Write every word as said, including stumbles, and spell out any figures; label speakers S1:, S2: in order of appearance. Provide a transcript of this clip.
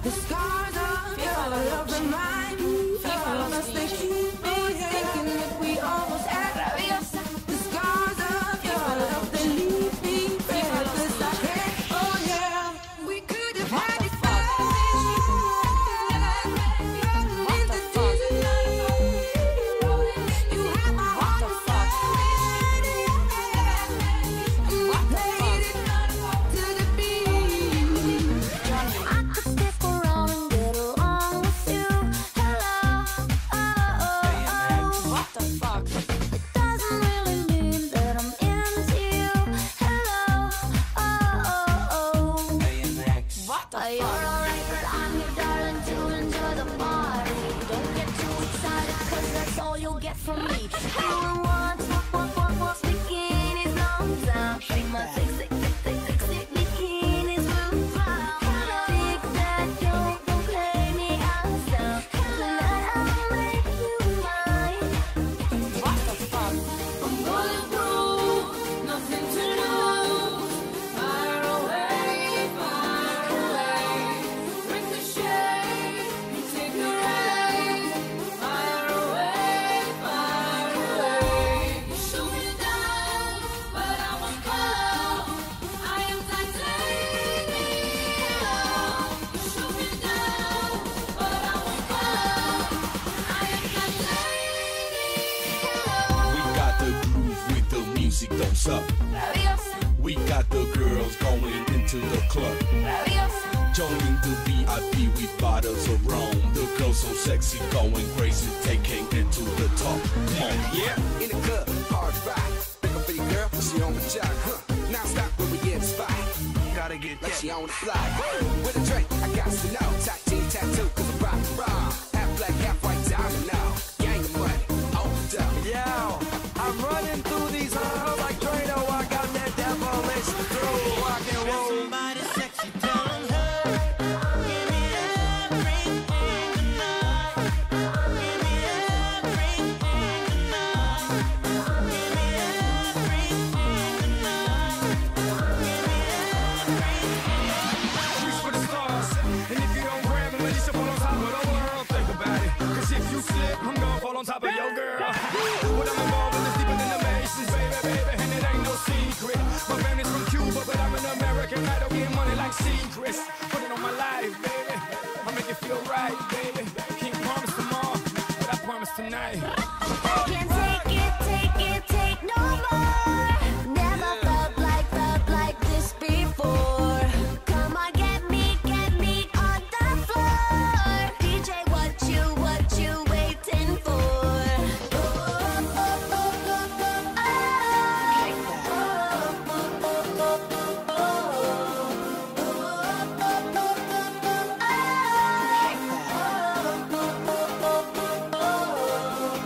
S1: The scars of your love remind me of us. They keep me thinking that we almost had. The scars of your love, they leave me breathless. I can't. Oh yeah, we could have had it in the desert. You had my heart inside, and we played it to the beat. I could stick around and get along with you. Hello, oh, oh, oh. What the fuck? It doesn't really mean that I'm into you. Hello, oh, oh, oh. What the fuck? You're alright, but I'm your darling to enjoy the party. Don't get too excited, cause that's all you'll get from me. Everyone wants, wants, wants, wants bikinis long time. She must take, take, take, take, take, take bikinis will fly. Think that don't, don't play me outside. Tonight I'll make you mine. What the fuck? I'm bulletproof, nothing to lose. Fire away, fire away. Ricochet, you take the rain. Fire away, fire away. You shoot me down, but I won't fall. I am titanium. You shoot me down, but I won't fall. I am titanium.
S2: We got the groove with the music, don't suck.
S1: Rabiosa,
S2: We got the girls going into the club.
S1: rabiosa.
S2: Joining the V I P with bottles of rum. The girls so sexy, going crazy, taking it to the top. Come on, yeah.
S3: In the club, hard rock. Pick up for your girl, she on the job, huh? Now stop when we get the spot. Gotta get like she on the fly. With a drink, I got to know. Tight jean tattoo, cause I'm rock raw. Half black, half white diamond now. Gang of money, opened up.
S4: Yo, I'm running through these halls like Drano. I got that devilish through rock and roll.
S5: Somebody sexy, tell 'em hey. Give me everything tonight. Give me everything tonight. Give me everything tonight. Give me everything.
S4: Reach for the stars, and if you don't grab 'em, at least you fall on top of the world. Think about it, cause if you slip, I'm gonna fall on top of your girl. What I'm involved in is deeper than the Masons, baby, baby, and it ain't no secret. My family's from Cuba, but I'm an American. I don't get money like secrets.